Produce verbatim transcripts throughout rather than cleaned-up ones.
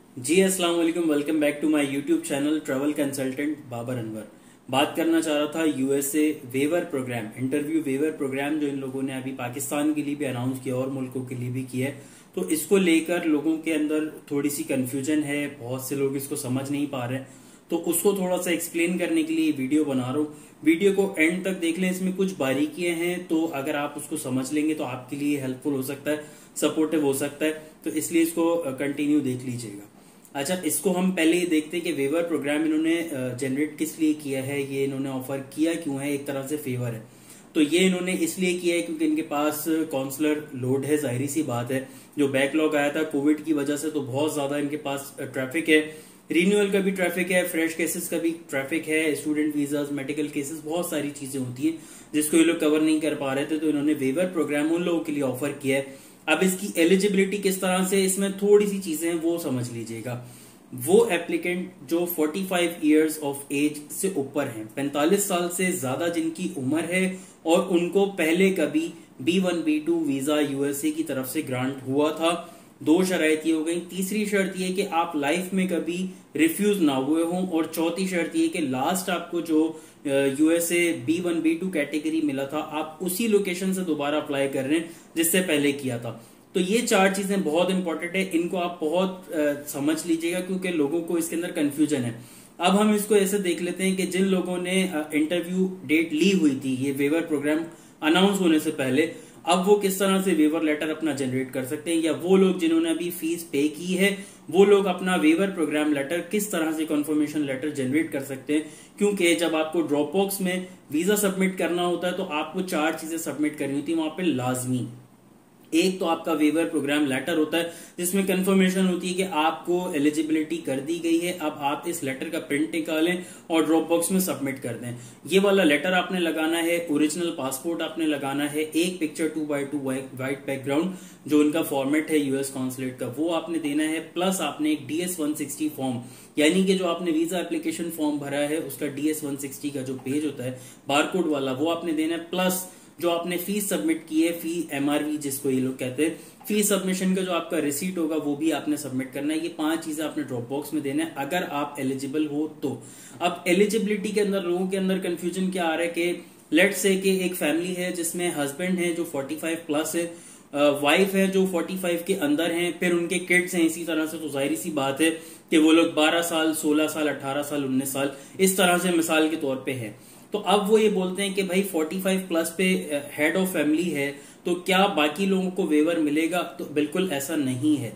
जी अस्सलाम वालेकुम। Welcome back to my YouTube channel travel consultant Babar Anwar. बात करना चाह रहा था USA waiver program, interview waiver program जो इन लोगों ने अभी पाकिस्तान के लिए भी अनाउंस किया और मुल्कों के लिए भी किया है। तो इसको लेकर लोगों के अंदर थोड़ी सी कंफ्यूजन है, बहुत से लोग इसको समझ नहीं पा रहे हैं। तो उसको थोड़ा सा एक्सप्लेन करने के लिए वीडियो बना रहा हूँ। वीडियो को एंड तक देख लें, इसमें कुछ बारीकियां हैं, तो अगर आप उसको समझ लेंगे तो आपके लिए हेल्पफुल हो सकता है, सपोर्टिव हो सकता है। तो इसलिए इसको कंटिन्यू देख लीजिएगा। अच्छा, इसको हम पहले ये देखते हैं कि वेवर प्रोग्राम इन्होंने जनरेट किस लिए किया है, ये इन्होंने ऑफर किया क्यों है। एक तरह से फेवर है, तो ये इन्होंने इसलिए किया है क्योंकि इनके पास काउंसलर लोड है, जाहिर सी बात है। जो बैकलॉग आया था कोविड की वजह से, तो बहुत ज्यादा इनके पास ट्रैफिक है। रिन्यूअल का भी ट्रैफिक है, फ्रेश केसेस का भी ट्रैफिक है, स्टूडेंट वीजाज, मेडिकल केसेस, बहुत सारी चीजें होती है जिसको ये लोग कवर नहीं कर पा रहे थे। तो इन्होंने वेवर प्रोग्राम उन लोगों के लिए ऑफर किया है। अब इसकी एलिजिबिलिटी किस तरह से, इसमें थोड़ी सी चीजें हैं वो समझ लीजिएगा। वो एप्लीकेंट जो पैंतालीस इयर्स ऑफ एज से ऊपर हैं, पैंतालीस साल से ज्यादा जिनकी उम्र है और उनको पहले कभी B one B two visa USA की तरफ से ग्रांट हुआ था। दो शर्त ये हो गई। तीसरी शर्त ये कि आप लाइफ में कभी रिफ्यूज ना हुए हों, और चौथी शर्त ये कि लास्ट आपको जो USA B one B two category मिला था, आप उसी लोकेशन से दोबारा अप्लाई कर रहे हैं जिससे पहले किया था। तो ये चार चीजें बहुत इंपॉर्टेंट है, इनको आप बहुत आ, समझ लीजिएगा क्योंकि लोगों को इसके अंदर कंफ्यूजन है। अब हम इसको ऐसे देख लेते हैं कि जिन लोगों ने इंटरव्यू डेट ली हुई थी ये वेवर प्रोग्राम अनाउंस होने से पहले, अब वो किस तरह से वेवर लेटर अपना जनरेट कर सकते हैं, या वो लोग जिन्होंने अभी फीस पे की है वो लोग अपना वेवर प्रोग्राम लेटर किस तरह से कंफर्मेशन लेटर जनरेट कर सकते हैं। क्योंकि जब आपको ड्रॉप बॉक्स में वीजा सबमिट करना होता है तो आपको चार चीजें सबमिट करनी होती है वहां पे लाजमी। एक तो आपका वेवर प्रोग्राम लेटर होता है जिसमें कंफर्मेशन होती है कि आपको एलिजिबिलिटी कर दी गई है। अब आप इस लेटर का प्रिंट निकालें और ड्रॉप बॉक्स में सबमिट कर दें। ये वाला लेटर आपने लगाना है, ओरिजिनल पासपोर्ट आपने लगाना है, एक picture two by two white background जो उनका फॉर्मेट है यूएस कॉन्सुलेट का वो आपने देना है, प्लस आपने एक D S one sixty form, यानी कि जो आपने वीजा एप्लीकेशन फॉर्म भरा है उसका डी एस वन सिक्सटी का जो पेज होता है बारकोड वाला वो आपने देना है, प्लस जो आपने फीस सबमिट की है, फी एमआरवी जिसको ये लोग कहते हैं, फी सबमिशन का जो आपका रिसीट होगा वो भी आपने सबमिट करना है। ये पांच चीजें आपने ड्रॉप बॉक्स में देना है अगर आप एलिजिबल हो तो। अब एलिजिबिलिटी के अंदर लोगों के अंदर कंफ्यूजन क्या आ रहा है कि लेट्स से कि एक फैमिली है जिसमें हस्बैंड है जो पैंतालीस प्लस है, वाइफ है जो पैंतालीस के अंदर हैं, फिर उनके किड्स हैं इसी तरह से। तो जाहिर सी बात है कि वो लोग बारह साल, सोलह साल, अठारह साल, उन्नीस साल इस तरह से मिसाल के तौर पे है। तो अब वो ये बोलते हैं कि भाई पैंतालीस प्लस पे हेड ऑफ फैमिली है तो क्या बाकी लोगों को वेवर मिलेगा? तो बिल्कुल ऐसा नहीं है।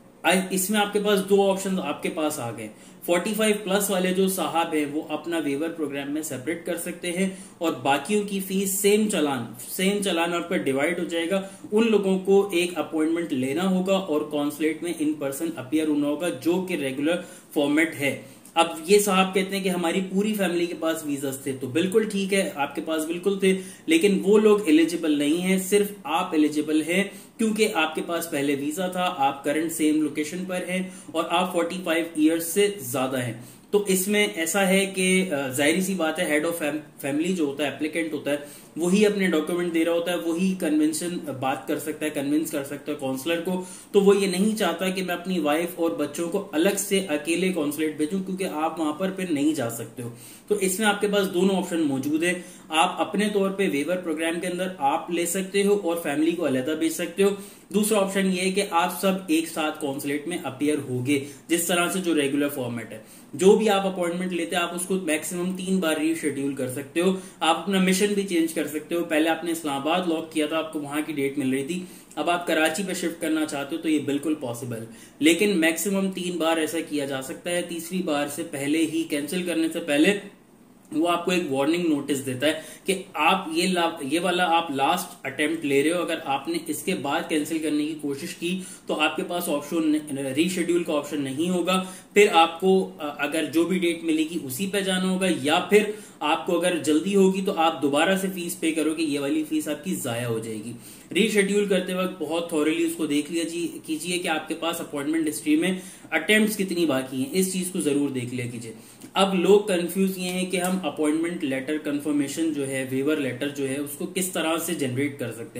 इसमें आपके पास दो ऑप्शन आपके पास आ गए। पैंतालीस प्लस वाले जो साहब हैं वो अपना वेवर प्रोग्राम में सेपरेट कर सकते हैं और बाकियों की fees same challan same challan आप पर डिवाइड हो जाएगा। उन लोगों को एक अपॉइंटमेंट लेना होगा और कॉन्सुलेट में इन पर्सन अपीयर होना होगा जो कि रेगुलर फॉर्मेट है। अब ये साहब कहते हैं कि हमारी पूरी फैमिली के पास वीजास थे, तो बिल्कुल ठीक है, आपके पास बिल्कुल थे, लेकिन वो लोग एलिजिबल नहीं है, सिर्फ आप एलिजिबल हैं क्योंकि आपके पास पहले वीजा था, आप करंट सेम लोकेशन पर हैं और आप पैंतालीस इयर्स से ज्यादा हैं। तो इसमें ऐसा है कि जाहिर सी बात है हेड ऑफ फैमिली जो होता है, एप्लीकेंट होता है, वही अपने डॉक्यूमेंट दे रहा होता है, वही कन्वेंशन बात कर सकता है, कन्विंस कर सकता है काउंसलर को। तो वो ये नहीं चाहता कि मैं अपनी वाइफ और बच्चों को अलग से अकेले काउंसलेट भेजूं क्योंकि आप वहां पर फिर नहीं जा सकते हो। तो इसमें आपके पास दोनों ऑप्शन मौजूद है। आप अपने तौर पे वेवर प्रोग्राम के अंदर आप ले सकते हो और फैमिली को अलग भेज सकते हो। दूसरा ऑप्शन ये है कि आप सब एक साथ काउंसलेट में अपीयर होगे जिस तरह से जो रेगुलर फॉर्मेट है। जो भी आप अपॉइंटमेंट लेते हैं आप उसको मैक्सिमम तीन बार रीशेड्यूल कर सकते हो। आप अपना मिशन भी चेंज कर सकते हो। पहले आपने इस्लामाबाद लॉक किया था, आपको वहां की डेट मिल रही थी, अब आप कराची पे शिफ्ट करना चाहते हो तो ये बिल्कुल पॉसिबल, लेकिन मैक्सिमम तीन बार ऐसा किया जा सकता है। तीसरी बार से पहले ही, कैंसिल करने से पहले, वो आपको एक वार्निंग नोटिस देता है कि आप ये ये वाला आप लास्ट अटेम्प्ट ले रहे हो, अगर आपने इसके बाद कैंसिल करने की कोशिश की तो आपके पास ऑप्शन रीशेड्यूल का ऑप्शन नहीं होगा। फिर आपको अगर जो भी डेट मिलेगी उसी पे जाना होगा, या फिर आपको अगर जल्दी होगी तो आप दोबारा से फीस पे करोगे, ये वाली फीस आपकी जाया हो जाएगी। रीशेड्यूल करते वक्त बहुत थॉरली उसको देख लिया कीजिए कि आपके पास अपॉइंटमेंट हिस्ट्री में अटेम्प्ट्स कितनी बाकी हैं, इस चीज को जरूर देख लिया कीजिए। अब लोग कंफ्यूज ये हैं कि हम अपॉइंटमेंट लेटर कंफर्मेशन जो है, वेवर लेटर जो है, उसको किस तरह से जनरेट कर सकते हैं।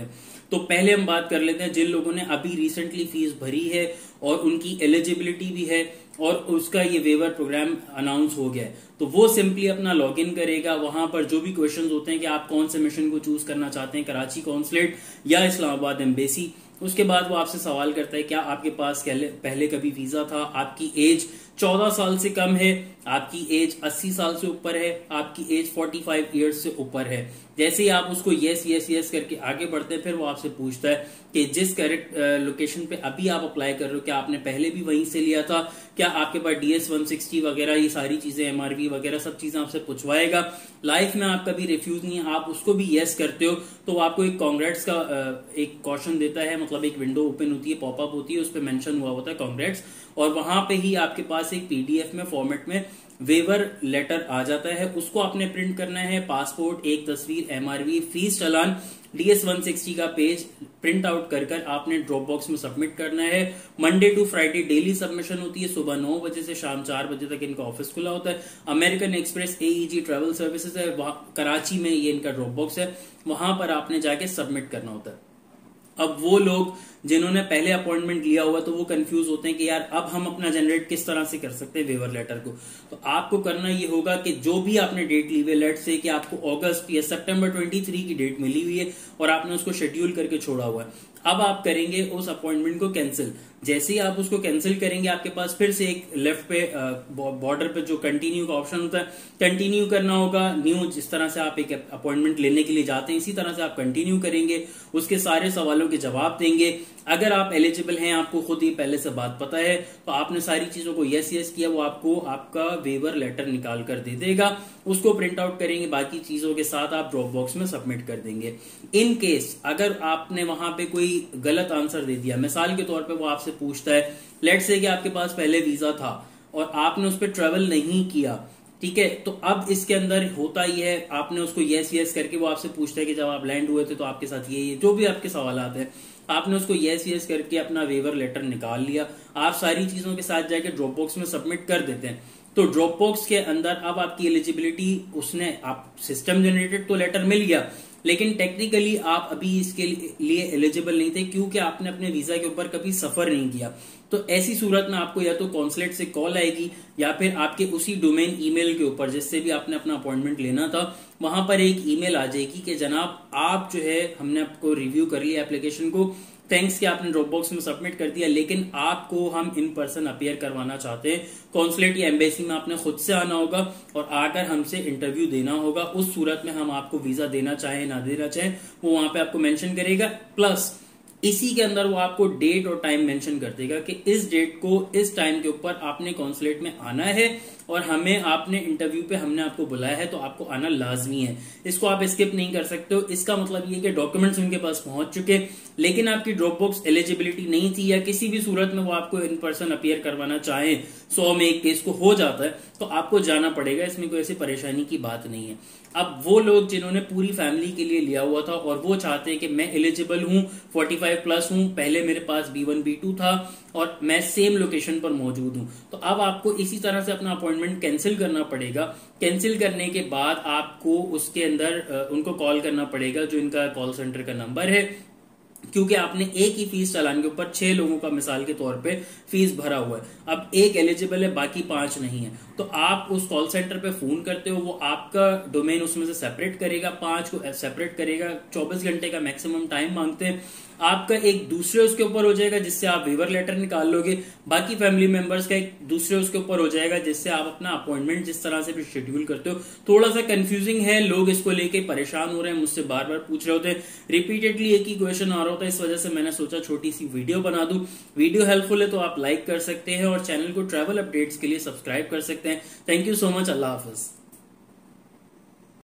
तो पहले हम बात कर लेते हैं जिन लोगों ने अभी रिसेंटली फीस भरी है और उनकी एलिजिबिलिटी भी है और उसका ये वेवर प्रोग्राम अनाउंस हो गया है, तो वो सिंपली अपना लॉगिन करेगा। वहां पर जो भी क्वेश्चंस होते हैं कि आप कौन से मिशन को चूज करना चाहते हैं, कराची कॉन्सुलेट या इस्लामाबाद एम्बेसी, उसके बाद वो आपसे सवाल करता है क्या आपके पास पहले कभी वीजा था, आपकी एज चौदह साल से कम है, आपकी एज अस्सी साल से ऊपर है, आपकी एज पैंतालीस इयर्स से ऊपर है। जैसे ही आप उसको यस यस यस करके आगे बढ़ते हैं, फिर वो आपसे पूछता है कि जिस करेक्ट लोकेशन पे अभी आप अप्लाई कर रहे हो क्या आपने पहले भी वहीं से लिया था, क्या आपके पास डी एस वन सिक्सटी वगैरह ये सारी चीजें, एम आर वी वगैरह सब चीजें आपसे पूछवाएगा। लाइफ में आपका भी रिफ्यूज नहीं है, आप उसको भी यस करते हो तो वो आपको एक कांग्रेट्स का एक क्वेश्चन देता है, मतलब एक विंडो ओपन होती है, पॉपअप होती है, उस पर मेंशन हुआ होता है कांग्रेट्स, और वहां पे ही आपके पास एक पीडीएफ में फॉर्मेट में वेवर लेटर आ जाता है। उसको आपने प्रिंट करना है, पासपोर्ट, एक तस्वीर, MRV, fees challan, D S one sixty का पेज प्रिंट आउट कर कर आपने ड्रॉप बॉक्स में सबमिट करना है। Monday to Friday daily submission होती है, सुबह नौ बजे से शाम चार बजे तक इनका ऑफिस खुला होता है। American Express AEG travel services है, कराची में ये इनका ड्रॉप बॉक्स है, वहां पर आपने जाके सबमिट करना होता है। अब वो लोग जिन्होंने पहले अपॉइंटमेंट लिया हुआ तो वो कंफ्यूज होते हैं कि यार अब हम अपना जनरेट किस तरह से कर सकते हैं वेवर लेटर को। तो आपको करना ये होगा कि जो भी आपने डेट ली हुई है, लेट से कि आपको अगस्त या सितंबर तेईस की डेट मिली हुई है और आपने उसको शेड्यूल करके छोड़ा हुआ है, अब आप करेंगे उस अपॉइंटमेंट को कैंसिल। जैसे ही आप उसको कैंसिल करेंगे, आपके पास फिर से एक लेफ्ट पे बॉर्डर पे जो कंटिन्यू का ऑप्शन होता है, कंटिन्यू करना होगा। न्यू जिस तरह से आप एक अपॉइंटमेंट लेने के लिए जाते हैं, इसी तरह से आप कंटिन्यू करेंगे, उसके सारे सवालों के जवाब देंगे। अगर आप एलिजिबल हैं, आपको खुद ही पहले से बात पता है, तो आपने सारी चीजों को यस यस किया, वो आपको आपका वेवर लेटर निकाल कर दे देगा। उसको प्रिंट आउट करेंगे, बाकी चीजों के साथ आप ड्रॉप बॉक्स में सबमिट कर देंगे। इन केस अगर आपने वहां पे कोई गलत आंसर दे दिया, मिसाल के तौर पे वो आपसे पूछता है, लेट्स से कि आपके पास पहले वीजा था और आपने उस पर ट्रेवल नहीं किया, ठीक है, तो अब इसके अंदर होता ही है, आपने उसको यस यस करके, वो आपसे पूछता है कि जब आप लैंड हुए थे तो आपके साथ ये ये जो भी आपके सवाल आते हैं, आपने उसको यस यस करके अपना वेवर लेटर निकाल लिया। आप सारी चीजों के साथ जाके ड्रॉप बॉक्स में सबमिट कर देते हैं। तो ड्रॉप बॉक्स के अंदर अब आपकी एलिजिबिलिटी, उसने आप सिस्टम जनरेटेड तो लेटर मिल गया, लेकिन टेक्निकली आप अभी इसके लिए एलिजिबल नहीं थे क्योंकि आपने अपने वीजा के ऊपर कभी सफर नहीं किया। तो ऐसी सूरत में आपको या तो कॉन्सुलेट से कॉल आएगी या फिर आपके उसी डोमेन ईमेल के ऊपर जिससे भी आपने अपना अपॉइंटमेंट लेना था, वहां पर एक ईमेल आ जाएगी कि जनाब आप जो है, हमने आपको रिव्यू कर लिया एप्लीकेशन को, थैंक्स कि आपने ड्रॉप बॉक्स में सबमिट कर दिया, लेकिन आपको हम इन पर्सन अपीयर करवाना चाहते हैं। कॉन्सुलेट या एम्बेसी में आपने खुद से आना होगा और आकर हमसे इंटरव्यू देना होगा। उस सूरत में हम आपको वीजा देना चाहें ना देना चाहें, वो वहां पे आपको मेंशन करेगा। प्लस इसी के अंदर वो आपको डेट और टाइम मेंशन कर देगा कि इस डेट को इस टाइम के ऊपर आपने कॉन्सुलेट में आना है और हमें आपने इंटरव्यू पे हमने आपको बुलाया है, तो आपको आना लाजमी है। इसको आप स्किप नहीं कर सकते हो। इसका मतलब ये कि डॉक्यूमेंट्स उनके पास पहुंच चुके, लेकिन आपकी ड्रॉप बॉक्स एलिजिबिलिटी नहीं थी या किसी भी सूरत में वो आपको इन पर्सन अपीयर करवाना चाहे, सौ में एक केस को हो जाता है, तो आपको जाना पड़ेगा। इसमें कोई ऐसी परेशानी की बात नहीं है। अब वो लोग जिन्होंने पूरी फैमिली के लिए लिया हुआ था और वो चाहते हैं कि मैं एलिजिबल हूं, पैंतालीस प्लस हूं, पहले मेरे पास बी वन बी टू था और मैं सेम लोकेशन पर मौजूद हूं, तो अब आपको इसी तरह से अपना अपॉइंटमेंट कैंसिल करना पड़ेगा। कैंसिल करने के बाद आपको उसके अंदर उनको कॉल करना पड़ेगा, जो इनका कॉल सेंटर का नंबर है, क्योंकि आपने एक ही फीस चालान के ऊपर छह लोगों का मिसाल के तौर पे फीस भरा हुआ है। अब एक एलिजिबल है, बाकी पांच नहीं है, तो आप उस कॉल सेंटर पे फोन करते हो, वो आपका डोमेन उसमें से सेपरेट करेगा, पांच को सेपरेट करेगा, चौबीस घंटे का मैक्सिमम टाइम मांगते हैं। आपका एक दूसरे उसके ऊपर हो जाएगा जिससे आप वेवर लेटर निकाल लोगे, बाकी फैमिली मेंबर्स का एक दूसरे उसके ऊपर हो जाएगा जिससे आप अपना अपॉइंटमेंट जिस तरह से भी शेड्यूल करते हो। थोड़ा सा कंफ्यूजिंग है, लोग इसको लेके परेशान हो रहे हैं, मुझसे बार बार पूछ रहे होते हैं, रिपीटेडली एक ही क्वेश्चन आ रहा होता है, इस वजह से मैंने सोचा छोटी सी वीडियो बना दूं। वीडियो हेल्पफुल है तो आप लाइक कर सकते हैं और चैनल को ट्रैवल अपडेट्स के लिए सब्सक्राइब कर सकते हैं। थैंक यू सो मच, अल्लाह हाफिज।